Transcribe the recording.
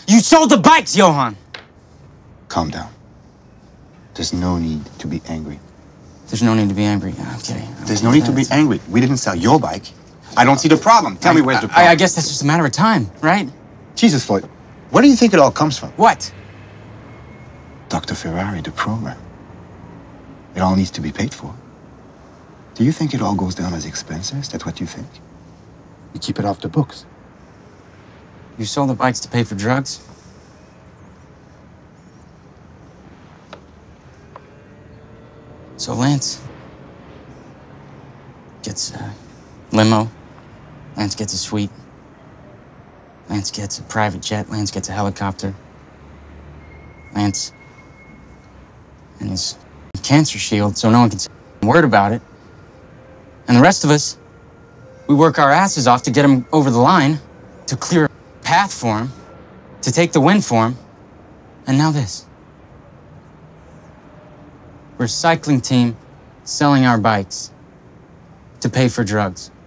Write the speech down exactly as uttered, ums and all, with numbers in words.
You sold the bikes, Johan! Calm down. There's no need to be angry. There's no need to be angry. I'm kidding. There's no need to be angry. We didn't sell your bike. I don't see the problem. Tell I, me where's the I, problem. I guess that's just a matter of time, right? Jesus, Floyd. Where do you think it all comes from? What? Doctor Ferrari, the program. It all needs to be paid for. Do you think it all goes down as expenses? That's what you think? You keep it off the books. You sold the bikes to pay for drugs? So Lance gets a limo. Lance gets a suite. Lance gets a private jet. Lance gets a helicopter. Lance and his cancer shield so no one can say a word about it. And the rest of us, we work our asses off to get him over the line, to clear a path for him, to take the win for him. And now this. We're a cycling team selling our bikes to pay for drugs.